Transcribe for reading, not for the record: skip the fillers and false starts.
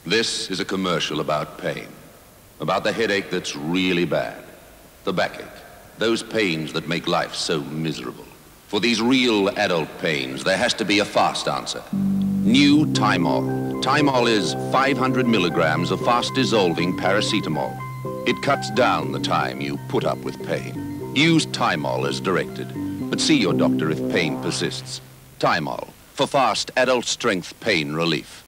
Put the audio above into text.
This is a commercial about pain, about the headache that's really bad, the backache, those pains that make life so miserable. For these real adult pains, there has to be a fast answer. New Tymol. Tymol is 500 milligrams of fast-dissolving paracetamol. It cuts down the time you put up with pain. Use Tymol as directed, but see your doctor if pain persists. Tymol, for fast adult strength pain relief.